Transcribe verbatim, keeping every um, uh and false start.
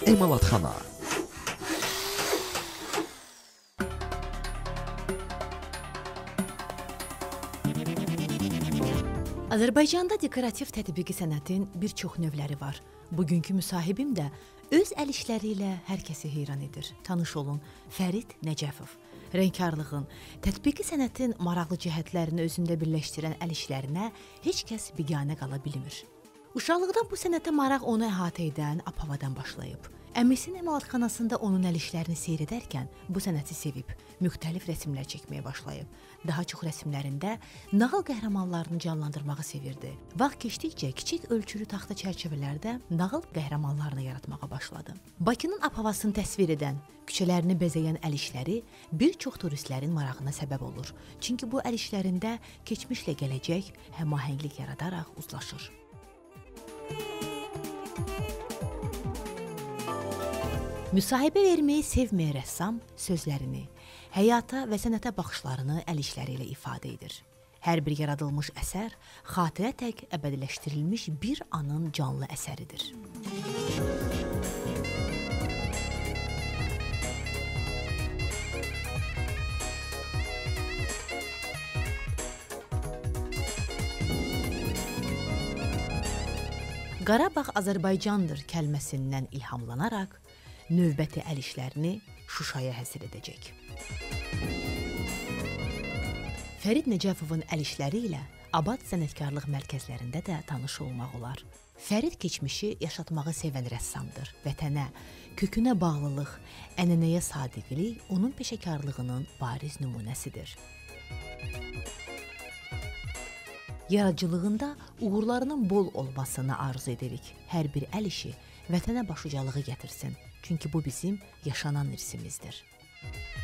Emalatxana. Azərbaycanda dekorativ tətbiqi sənətin bir çox növləri var. Bugünkü müsahibim də öz əl işləri ilə hər kəsi heyran edir. Tanış olun, Fərid Nəcəfov. Rəngkarlığın, tətbiqi sənətin maraqlı cəhətlərini özündə birləşdirən əl işlərinə heç kəs biganə qala bilmir. Uşaqlıqdan bu sənətə maraq onu əhatə edən Apavadan başlayıb. Əmisinin emalatxanasında onun əl işlərini seyr edərkən bu sənəti sevib, müxtəlif rəsmlər çəkməyə başlayıb. Daha çox rəsmlərində nağıl qəhrəmanlarını canlandırmağı sevirdi. Vaxt keçdikcə kiçik ölçülü taxta çərçivələrdə nağıl qəhrəmanlarını yaratmağa başladı. Bakının Apavasını təsvir edən, küçələrini bəzəyən əl işləri bir çox turistlərin marağına səbəb olur. Çünki bu əl işlərində keçmişlə gələcək həmahənglik yaradaraq uzlaşır. Müsahibə verməyi sevməyən rəssam sözlərini, həyata və sənətə baxışlarını əl işləri ilə ifadə edir. Hər bir yaradılmış əsər xatirə tək əbədiləşdirilmiş bir anın canlı əsəridir. Qarabağ Azərbaycandır kəlməsindən ilhamlanaraq növbəti əl işlərini Şuşaya həsr edəcək. Fərid Nəcəfovun əl işləri ilə Abad sənətkarlıq mərkəzlərində də tanış olmaq olar. Fərid keçmişi yaşatmağı sevən rəssamdır. Vətənə, kökünə bağlılıq, ənənəyə sadiqlik onun peşəkarlığının bariz nümunəsidir. Yaradıcılığında uğurlarının bol olmasını arzu edirik. Hər bir əl işi vətənə başucalığı gətirsin. Çünki bu bizim yaşanan irsimizdir.